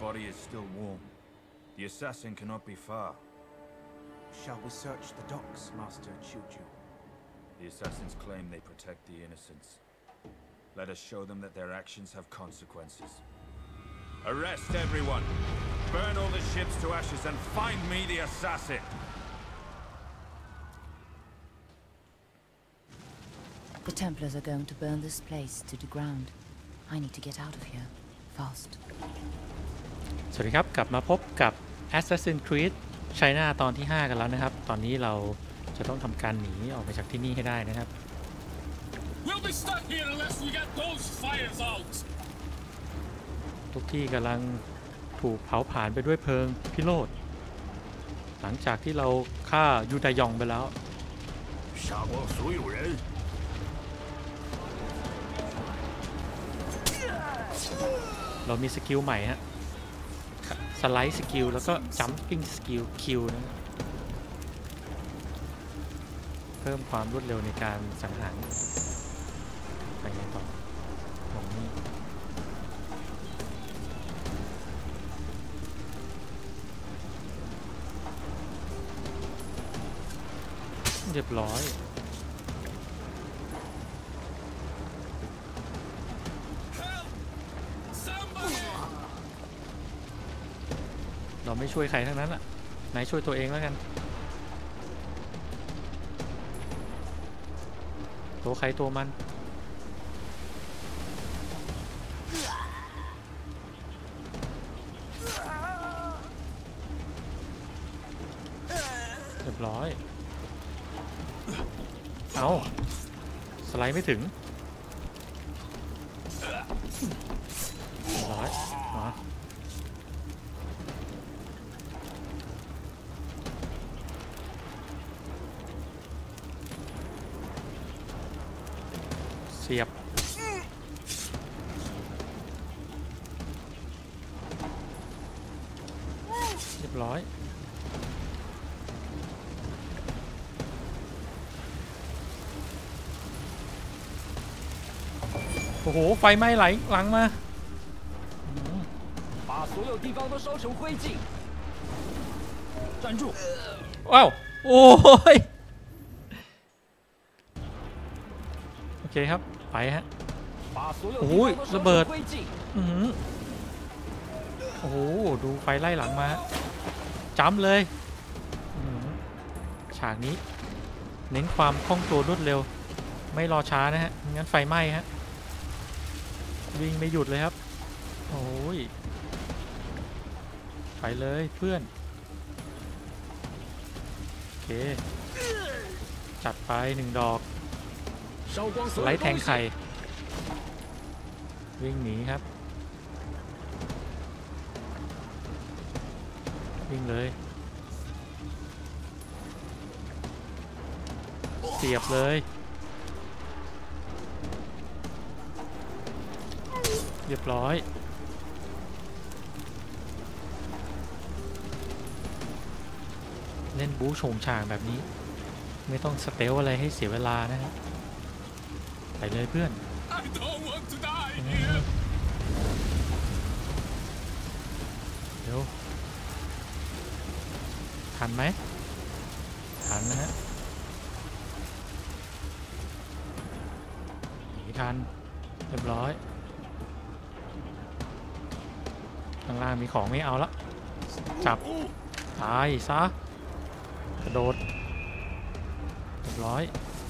body is still warm. The assassin cannot be far. Shall we search the docks, Master Chuju? The assassins claim they protect the innocents. Let us show them that their actions have consequences. Arrest everyone! Burn all the ships to ashes and find me the assassin! The Templars are going to burn this place to the ground. I need to get out of here, fast. สวัสดีครับกลับมาพบกับ Assassin's Creed China ตอนที่ 5 กันแล้วนะครับตอนนี้เราจะต้องทำการหนีออกไปจากที่นี่ให้ได้นะครับ We'll be stuck here unless we get those fires out. ทุกที่กำลังถูกเผาผลาญไปด้วยเพลิงพิโรธหลังจากที่เราฆ่ายูดายองไปแล้ว杀光所有人เรามีสกิลใหม่ฮะสไลด์สกิลแล้วก็จัมปิ้งสกิลคิวนะเพิ่มความรวดเร็วในการสังหารไปไงต่อตรงนี้เรียบร้อยเราไม่ช่วยใครทั้งนั้นอ่ะนายช่วยตัวเองแล้วกันตัวใครตัวมันเรียบร้อยเอาสไลด์ไม่ถึงเรียบร้อยมาเสียบเรียบร้อยโอ้โหไฟไหม้ไหลหลังมา把所有地方都烧成灰烬站住ว้าวโอ้ยโอเคครับไปฮะโอ้ยระเบิดโอ้โหดูไฟไล่หลังมาจ้ำเลยฉากนี้เน้นความคล่องตัวรวดเร็วไม่รอช้านะฮะงั้นไฟไหม้ฮะวิ่งไม่หยุดเลยครับโอ้ยไปเลยเพื่อนโอเคจัดไป1 ดอกไล่แทงไข่วิ่งหนีครับวิ่งเลยเสียบเลยเรียบร้อยเล่นบู๊โฉงฉางแบบนี้ไม่ต้องสเตลอะไรให้เสียเวลานะครับไปเลยเพื่อนเดี๋ยวทันไหมทันนะฮะหนีทันเรียบร้อยข้างล่างมีของไม่เอาละจับตายซะกระโดดเรียบร้อย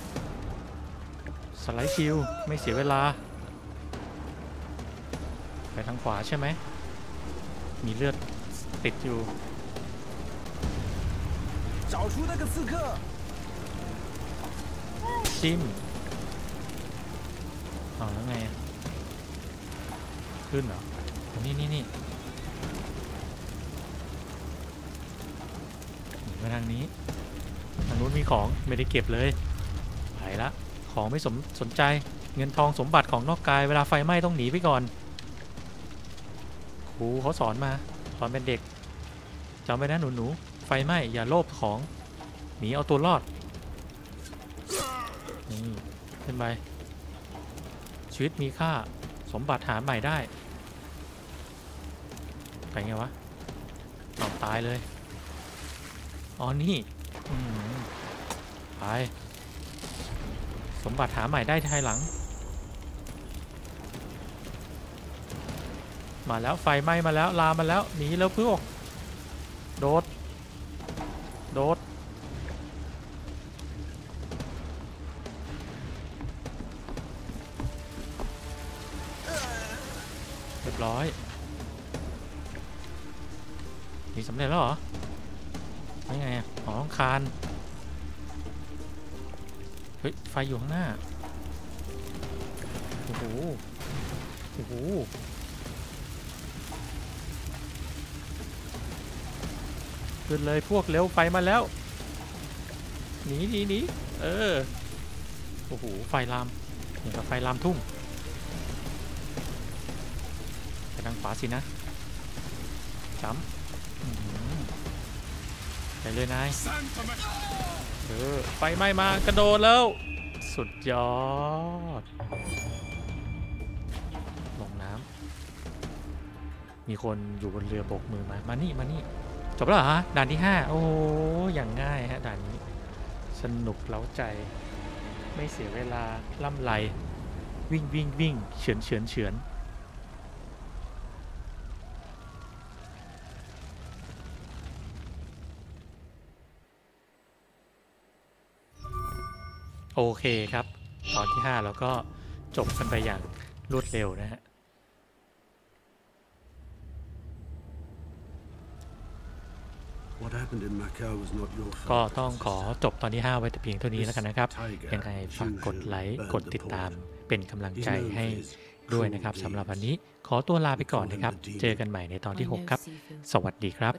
สไลด์คิวไม่เสียเวลาไปทางขวาใช่ไหมมีเลือดติดอยู่จิ้มเอาแล้วไงขึ้นเหรอนี่หนีมาทางนี้ทางนู้นมีของไม่ได้เก็บเลยไปละของไม่สนใจเงินทองสมบัติของนอกกายเวลาไฟไหม้ต้องหนีไปก่อนครูเขาสอนมาตอนเป็นเด็กจำไว้นะหนูไฟไหม้อย่าโลภของหนีเอาตัวรอดนี่ขึ้นไปชีวิตมีค่าสมบัติหาใหม่ได้ไปไงวะตายเลยอ๋อนี่ไปสมบัติหาใหม่ได้ภายหลังมาแล้วไฟไหม้มาแล้วลามมาแล้วหนีแล้วพวกโดดเรียบร้อยหนีสำเร็จแล้วเหรอไม่ไงอ๋อต้องคานเฮ้ยไฟอยู่ข้างหน้าโอ้โหขึ้นเลยพวกเร็วไฟมาแล้วหนีโอ้โหไฟลามอย่างกับไฟลามทุ่งไปทางขวาสินะจ้ำไปเลยนายไฟไหม้มากระโดดแล้วสุดยอดลงน้ำมีคนอยู่บนเรือบกมือมานี่จบแล้วเหรอฮะด่านที่5โอ้อย่างง่ายฮะด่านนี้สนุกเล้าใจไม่เสียเวลาล่ำไรวิ่งเฉือนโอเคครับตอนที่5เราก็จบกันไปอย่างรวดเร็วนะฮะก็ต้องขอจบตอนที่5ไว้แต่เพียงเท่านี้แล้วกันนะครับยังไงฝากกดไลค์กดติดตามเป็นกำลังใจให้ด้วยนะครับสำหรับวันนี้ขอตัวลาไปก่อนนะครับเจอกันใหม่ในตอนที่6ครับสวัสดีครับ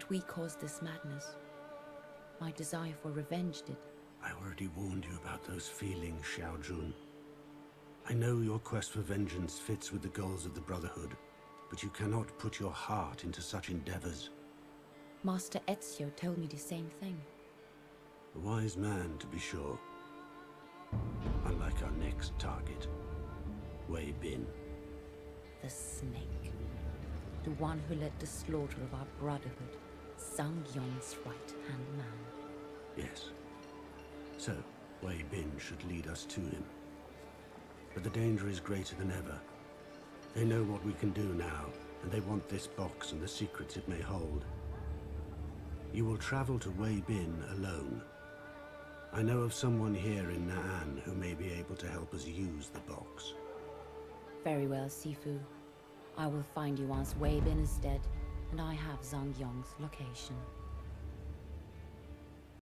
I already warned you about those feelings, Xiao Jun. I know your quest for vengeance fits with the goals of the Brotherhood, but you cannot put your heart into such endeavors. Master Ezio told me the same thing. A wise man, to be sure. Unlike our next target, Wei Bin. The snake. The one who led the slaughter of our Brotherhood. Zhang Yong's right-hand man. Yes. So, Wei Bin should lead us to him. But the danger is greater than ever. They know what we can do now, and they want this box and the secrets it may hold. You will travel to Wei Bin alone. I know of someone here in Na'an who may be able to help us use the box. Very well, Sifu. I will find you once Wei Bin is dead, and I have Zhang Yong's location.